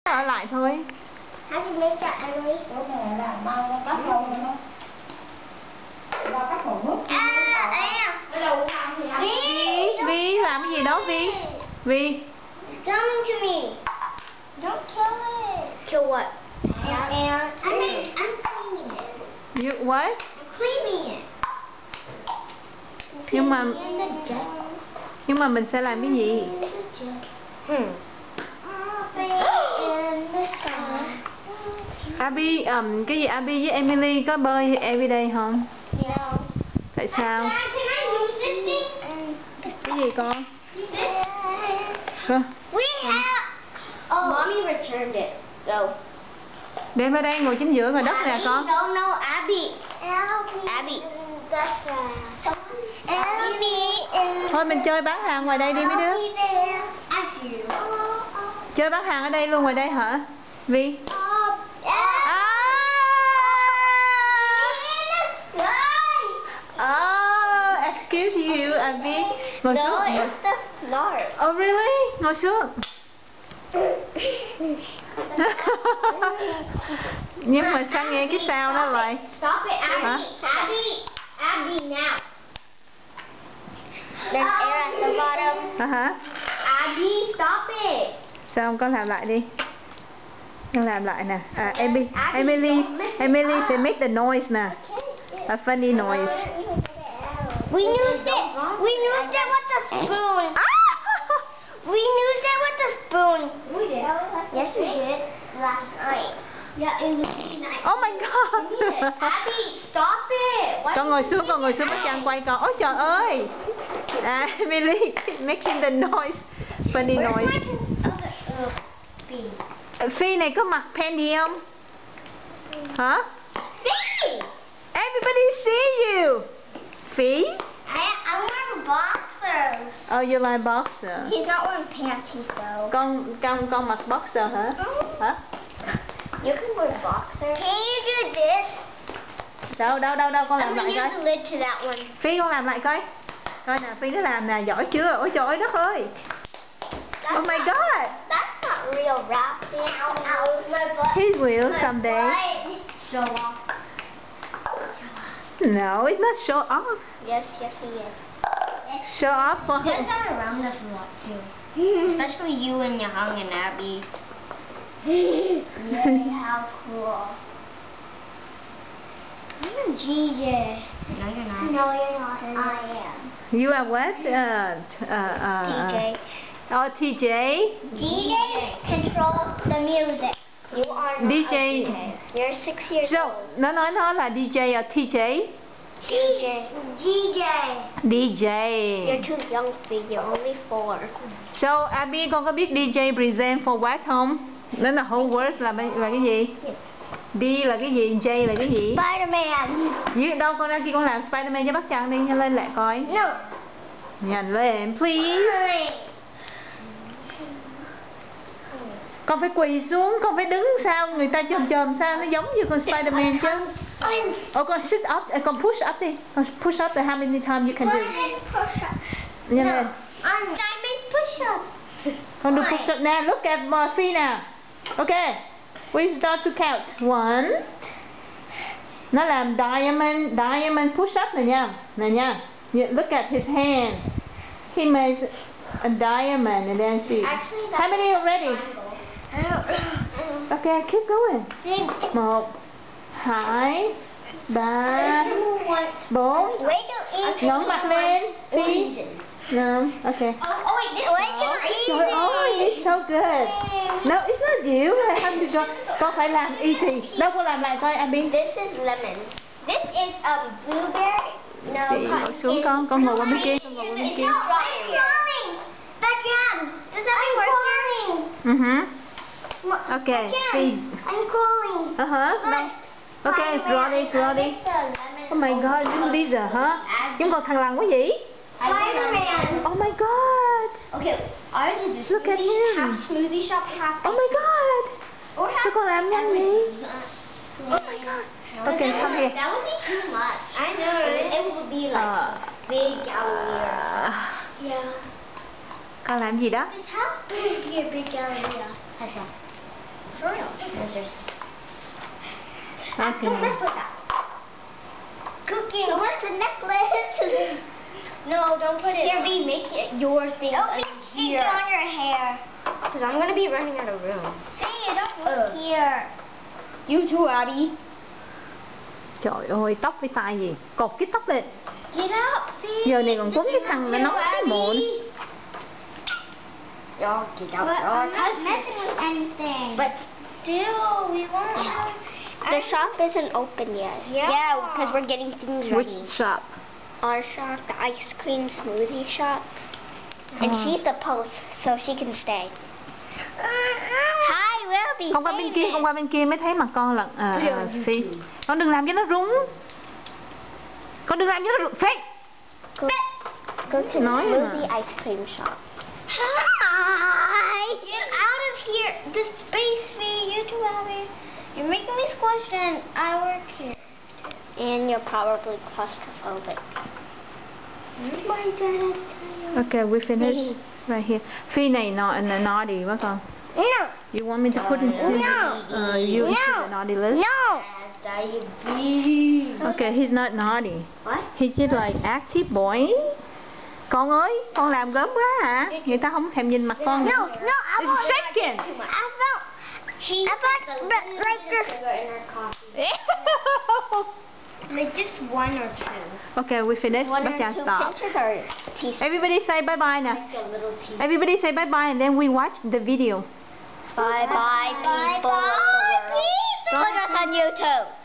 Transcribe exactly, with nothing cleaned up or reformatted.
ở lại thôi. How to make that, Emily? Chỗ này là bao cắt rau nữa. Bao cắt hột nước. À, à. Cái đầu ăn thì ăn. Vi, Vi làm cái gì đó Vi? Vi. It's coming to me. Don't kill it. Kill what? And, and I mean, I'm cleaning it. You what? I'm cleaning it. Nhưng mà Cleaning the jet. nhưng mà mình sẽ làm cái gì? Hmm. In the sky. Abby, um, cái gì Abby với Emily có bơi everyday không? No. Tại sao? Dad, can I use this thing? Cái gì con? This? Hả? We have. Oh. Mommy returned it. So. Đem vào đây ngồi chính giữa ngồi đất nè con. No, no, Abby. Abby. Abby. Abby. Thôi mình chơi bán hàng ngoài đây đi mấy đứa. Chơi bán hàng ở đây luôn ngoài đây hả? Vi? À. Oh, excuse you, Abby. Ngồi No, xuống. it's the floor. Oh really? Ngồi xuống. Nhưng mà sao nghe cái sound đó vậy? Stop it, Abby. Hả? Abby. Abby now. There's air at the bottom. Hả hả? Abby, stop it. Sao không con làm lại đi? Con làm lại nè. À, Emily, Emily, Emily sẽ make the noise nè. A funny noise. We used it. We used it with the spoon. We used it with the spoon. We did. Yes, we did. Last night. Yeah, it was really nice. Oh my god. Abby, stop it. Why Con ngồi xuống, con ngồi xuống bác Trang quay con. Ôi trời ơi. À, Emily making the noise. Funny Where's noise. my pen? Okay. Uh, Phi. Phi này có mặc panty không? Hả? Phi! Everybody see you. Phi? I, I'm wearing boxers. Oh, you like boxer. He's not wearing panties though. Con con con mặc boxer hả? Hả? You can wear boxers. Can you do this? Đâu đâu đâu đâu con làm I'm lại gonna coi. use the lid to that one. Phi con làm lại coi. Coi nè, Phi nó làm nè, giỏi chưa? Ôi trời ơi đất ơi. That's Oh my not, god. That's not real wrapping. Ow, ow, my butt. He will My someday. butt. Show off. No, it's not show off. Yes, yes he is. Show off for You guys got around us a lot too. Especially you and Young and Abby. Yay, how cool. I'm a G J. No, you're not. No, you're not. I am. You are what? Uh, uh, uh, D J. Oh, T J. D J control the music. You are not D J. a D J. You're six years So, old. nó nói nó là D J or T J? G J. G J. D J. You're too young for you're only four. So, Abby, con có biết D J present for what không? Nó là whole word là, là cái gì? D là cái gì? J là cái gì? Spider-Man. Dưới đâu con ra kia con làm Spider-Man cho bác Trang đi, nhanh lên lại coi. No. Nhanh lên, please. Con phải quỳ xuống, con phải đứng sao người ta chồm chồm sao nó giống như con Spider-Man chứ. Ồ con sit up, con push up đi. Con push up the how many times you can do. Nhanh lên. I'm diamond push-up. Con do push up nè, look at Marcy nè. Okay, we start to count. One. Nó làm diamond, diamond push up này nha. Này nha. Look at his hand. He makes a diamond and then she. How many already? Okay, keep going. Một, hai, ba, bốn. Ngẩng mặt lên. Phi. No, okay. Oh, wait, this is Trời ơi, it's so good. No, it's not you. I have to go. Con phải làm easy. Đâu con làm lại coi, Abby. This is lemon. This is um blueberry. No, Chị ngồi xuống con, con ngồi qua bên kia, con ngồi qua bên kia. I'm crawling. Backhand. Does that mean we're crawling? Mhm. Okay, please. I'm crawling. Uh huh. No. Okay, draw đi, draw đi. Oh my God, this Lisa hả? Chúng con thằng lằn quá vậy? Spider-Man. Oh my God. Okay, ours is a Look at smoothie, him. half smoothie shop, half. Oh my God. Or half. Sao con làm nhanh vậy? Oh my God. Okay, come here. That would be too much. I know. It, it would be like Uh, big galleria. Yeah. Con làm gì đó? This house could be a big galleria. How's that? Okay. Don't mess with that. Cooking. So what's the necklace? No, don't put it. Here, B, make it your thing. Don't be sticky on your hair. Because I'm gonna be running out of room. See, don't look here. You too, Abby. Trời ơi, tóc với tai gì? Cột cái tóc lên. Get up, see? Giờ này còn quấn cái thằng nó nói cái muộn. Y'all get out. But I'm not messing with anything. But still, we won't have... The shop isn't open yet. Yeah. Yeah, because we're getting things ready. Which shop? Our shop, the ice cream smoothie shop. And Oh. she's the post, so she can stay. Hi, we'll be Con qua bên kia, con qua bên kia mới thấy mặt con lận. À, à, Phi. Con đừng làm cho nó rúng. Con đừng làm cho nó rúng. Phi. Go, go to the Nói smoothie mà. ice cream shop. Hi! Get out of here! The space fee, you two out here. You're making me squished and I work here. And you're probably claustrophobic. My dad had to tell you. Okay, we finished right here. Phi này nọ naughty quá con. No! You want me to put in No! uh, you into No! the naughty list? No! Diabetes. Okay, he's not naughty. What? He's just like active boy. Con ơi, con làm gớm quá hả? Người ta không thèm nhìn mặt con nữa. No, no, I It's won't. shaking. I felt. She I felt like this. In her coffee. Like just one or two. Okay, we finished. One Bác or Trang two stop. pinches or teaspoons. Everybody say bye bye now. Like a little teaspoon. Everybody say bye bye and then we watch the video. Bye bye, people. Bye bye, people. Put us on YouTube.